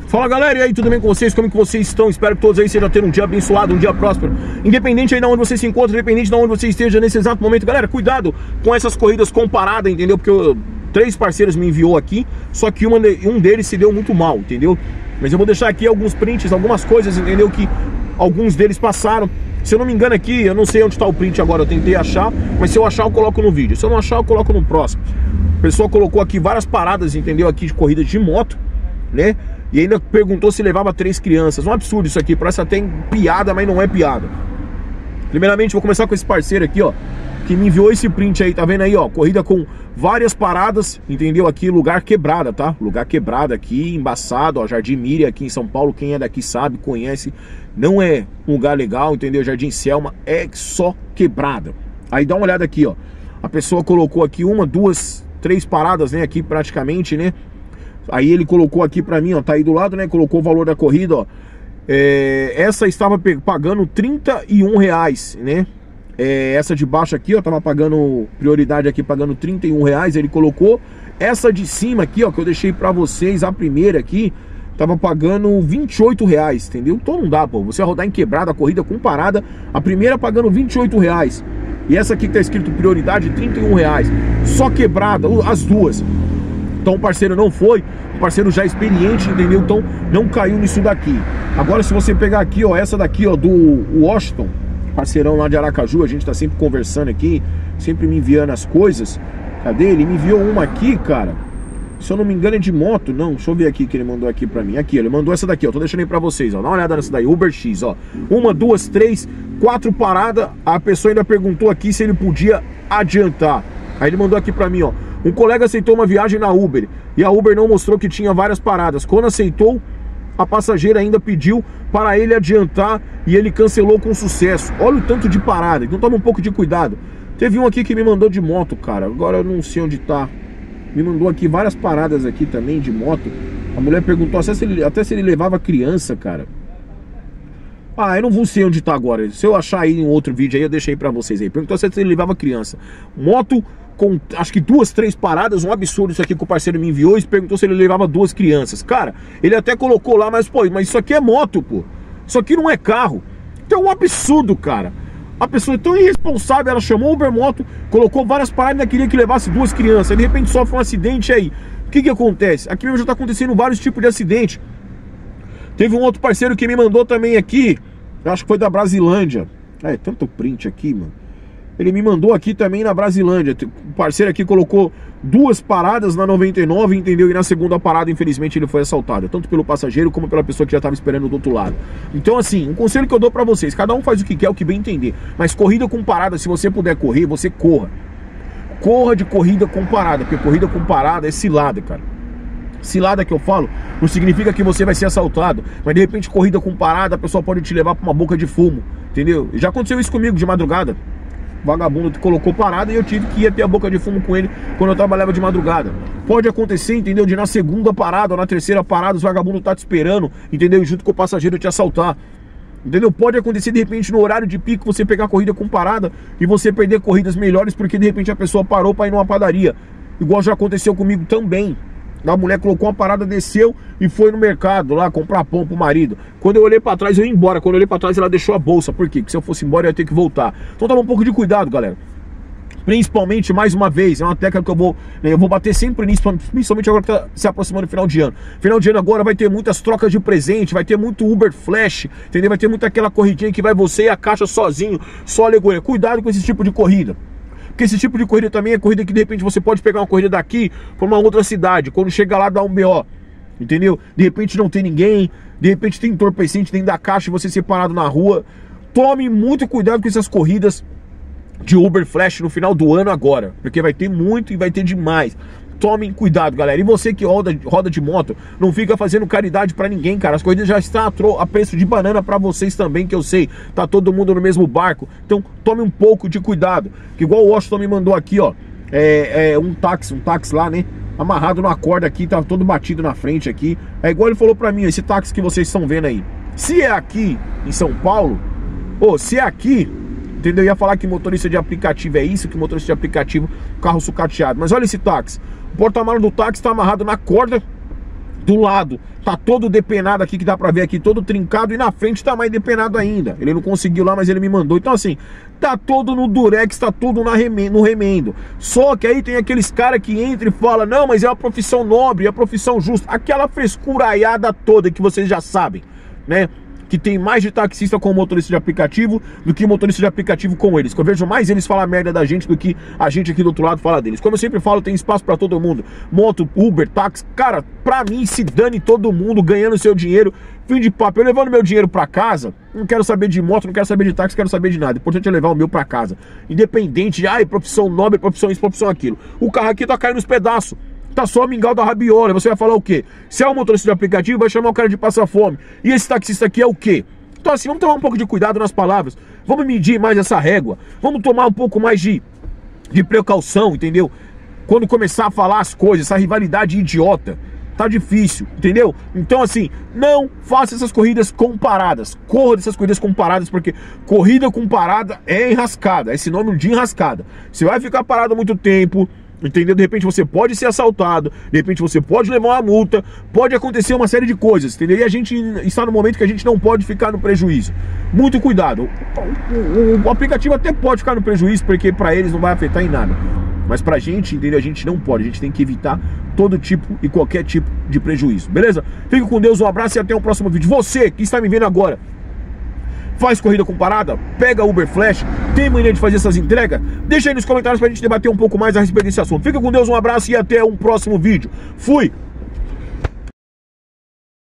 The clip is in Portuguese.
Fala galera, e aí, tudo bem com vocês? Como que vocês estão? Espero que todos aí estejam tendo um dia abençoado, um dia próspero. Independente aí de onde você se encontra, independente de onde você esteja nesse exato momento. Galera, cuidado com essas corridas comparadas, entendeu? Porque três parceiros me enviou aqui, só que um deles se deu muito mal, entendeu? Mas eu vou deixar aqui alguns prints, algumas coisas, entendeu? Que alguns deles passaram. Se eu não me engano aqui, eu não sei onde está o print agora, eu tentei achar, mas se eu achar eu coloco no vídeo. Se eu não achar eu coloco no próximo. O pessoal colocou aqui várias paradas, entendeu? Aqui de corrida de moto, né? E ainda perguntou se levava 3 crianças. Um absurdo isso aqui, parece até piada, mas não é piada. Primeiramente vou começar com esse parceiro aqui, ó, que me enviou esse print aí, tá vendo aí, ó? Corrida com várias paradas, entendeu? Aqui lugar quebrada, tá? Lugar quebrado aqui, embaçado, ó, Jardim Miriam aqui em São Paulo. Quem é daqui sabe, conhece. Não é um lugar legal, entendeu? Jardim Selma é só quebrada. Aí dá uma olhada aqui, ó. A pessoa colocou aqui 1, 2, 3 paradas, né? Aqui praticamente, né? Aí ele colocou aqui pra mim, ó, tá aí do lado, né? Colocou o valor da corrida, ó. Essa estava pagando R$31, né? Essa de baixo aqui, ó, tava pagando prioridade aqui, pagando R$31. Ele colocou essa de cima aqui, ó, que eu deixei pra vocês, a primeira aqui, tava pagando R$28, entendeu? Então não dá, pô. Você rodar em quebrada, a corrida com parada, a primeira pagando R$28. E essa aqui que tá escrito prioridade, R$31. Só quebrada, as duas. Então o parceiro não foi, o parceiro já experiente, entendeu? Então não caiu nisso daqui. Agora se você pegar aqui, ó, essa daqui, ó, do Washington, parceirão lá de Aracaju, a gente tá sempre conversando aqui, sempre me enviando as coisas. Cadê? Ele me enviou uma aqui, cara. Se eu não me engano é de moto, não, deixa eu ver aqui que ele mandou aqui pra mim. Aqui, ele mandou essa daqui, ó, tô deixando aí pra vocês, ó. Dá uma olhada nessa daí, Uber X, ó. 1, 2, 3, 4 paradas. A pessoa ainda perguntou aqui se ele podia adiantar. Aí ele mandou aqui pra mim, ó. Um colega aceitou uma viagem na Uber e a Uber não mostrou que tinha várias paradas. Quando aceitou, a passageira ainda pediu para ele adiantar e ele cancelou com sucesso. Olha o tanto de parada, então toma um pouco de cuidado. Teve um aqui que me mandou de moto, cara. Agora eu não sei onde tá. Me mandou aqui várias paradas aqui também de moto. A mulher perguntou até se ele levava criança, cara. Ah, eu não vou sei onde tá agora. Se eu achar aí em outro vídeo aí, eu deixo aí pra vocês aí. Perguntou se ele levava criança. Moto com acho que 2, 3 paradas, um absurdo isso aqui que o parceiro me enviou, e perguntou se ele levava 2 crianças. Cara, ele até colocou lá, mas pô, mas isso aqui é moto, pô. Isso aqui não é carro. Então é um absurdo, cara. A pessoa é tão irresponsável, ela chamou o Uber Moto, colocou várias paradas e ainda queria que levasse 2 crianças. Aí de repente sofre um acidente aí. O que que acontece? Aqui mesmo já tá acontecendo vários tipos de acidente. Teve um outro parceiro que me mandou também aqui, eu acho que foi da Brasilândia. É, tanto print aqui, mano. Ele me mandou aqui também na Brasilândia. O parceiro aqui colocou 2 paradas na 99, entendeu? E na segunda parada, infelizmente, ele foi assaltado. Tanto pelo passageiro como pela pessoa que já estava esperando do outro lado. Então, assim, um conselho que eu dou pra vocês. Cada um faz o que quer, o que bem entender. Mas corrida com parada, se você puder correr, você corra. Corra de corrida com parada. Porque corrida com parada é cilada, cara. Cilada que eu falo não significa que você vai ser assaltado, mas de repente corrida com parada, a pessoa pode te levar pra uma boca de fumo, entendeu? Já aconteceu isso comigo de madrugada. O vagabundo colocou parada e eu tive que ir até a boca de fumo com ele quando eu trabalhava de madrugada. Pode acontecer, entendeu? De na segunda parada ou na terceira parada os vagabundos tá te esperando, entendeu? E junto com o passageiro te assaltar, entendeu? Pode acontecer de repente no horário de pico você pegar corrida com parada e você perder corridas melhores porque de repente a pessoa parou pra ir numa padaria. Igual já aconteceu comigo também. A mulher colocou uma parada, desceu e foi no mercado lá comprar pão pro marido. Quando eu olhei pra trás, eu ia embora. Quando eu olhei pra trás, ela deixou a bolsa. Por quê? Porque se eu fosse embora, eu ia ter que voltar. Então toma um pouco de cuidado, galera. Principalmente, mais uma vez, é uma técnica que eu vou bater sempre nisso, principalmente agora que tá se aproximando do final de ano. Final de ano agora vai ter muitas trocas de presente, vai ter muito Uber Flash, entendeu? Vai ter muito aquela corridinha que vai você e a caixa sozinho, só alegoria. Cuidado com esse tipo de corrida. Porque esse tipo de corrida também é corrida que de repente você pode pegar uma corrida daqui para uma outra cidade. Quando chega lá dá um BO, entendeu? De repente não tem ninguém, de repente tem entorpecente dentro da caixa e você separado na rua. Tome muito cuidado com essas corridas de Uber Flash no final do ano agora, porque vai ter muito e vai ter demais. Tomem cuidado, galera. E você que roda de moto, não fica fazendo caridade pra ninguém, cara. As corridas já estão a preço de banana pra vocês também, que eu sei. Tá todo mundo no mesmo barco. Então, tome um pouco de cuidado. Que igual o Washington me mandou aqui, ó. Um táxi lá, né? Amarrado numa corda aqui, tá todo batido na frente aqui. É igual ele falou pra mim, esse táxi que vocês estão vendo aí. Se é aqui em São Paulo, ou se é aqui, entendeu? Eu ia falar que motorista de aplicativo é isso, que motorista de aplicativo, carro sucateado. Mas olha esse táxi. O porta-malas do táxi tá amarrado na corda do lado tá todo depenado aqui, que dá pra ver aqui, todo trincado, e na frente tá mais depenado ainda. Ele não conseguiu lá, mas ele me mandou. Então assim, tá todo no durex, tá tudo no remendo. Só que aí tem aqueles caras que entram e falam, não, mas é uma profissão nobre, é uma profissão justa. Aquela frescuraiada toda que vocês já sabem, né? Que tem mais de taxista com motorista de aplicativo do que motorista de aplicativo com eles. Que eu vejo mais eles falar merda da gente do que a gente aqui do outro lado fala deles. Como eu sempre falo, tem espaço pra todo mundo. Moto, Uber, táxi. Cara, pra mim, se dane todo mundo ganhando seu dinheiro. Fim de papo. Eu levando meu dinheiro pra casa, não quero saber de moto, não quero saber de táxi, não quero saber de nada. O importante é levar o meu pra casa. Independente de, ai, profissão nobre, profissão isso, profissão aquilo. O carro aqui tá caindo nos pedaços. Tá só mingau da rabiola. Você vai falar o quê? Se é um motorista de aplicativo, vai chamar o cara de passa-fome. E esse taxista aqui é o quê? Então assim, vamos tomar um pouco de cuidado nas palavras. Vamos medir mais essa régua. Vamos tomar um pouco mais de precaução, entendeu? Quando começar a falar as coisas, essa rivalidade idiota, tá difícil, entendeu? Então assim, não faça essas corridas comparadas. Corra dessas corridas comparadas, porque corrida comparada é enrascada. É sinônimo de enrascada. Você vai ficar parado há muito tempo, entendeu? De repente você pode ser assaltado, de repente você pode levar uma multa, pode acontecer uma série de coisas, entendeu? E a gente está no momento que a gente não pode ficar no prejuízo. Muito cuidado. O aplicativo até pode ficar no prejuízo, porque para eles não vai afetar em nada. Mas pra gente, entendeu? A gente não pode, a gente tem que evitar todo tipo e qualquer tipo de prejuízo, beleza? Fique com Deus, um abraço e até o próximo vídeo. Você que está me vendo agora, faz corrida comparada, pega Uber Flash, tem mania de fazer essas entregas? Deixa aí nos comentários pra gente debater um pouco mais a respeito desse assunto. Fica com Deus, um abraço e até um próximo vídeo. Fui!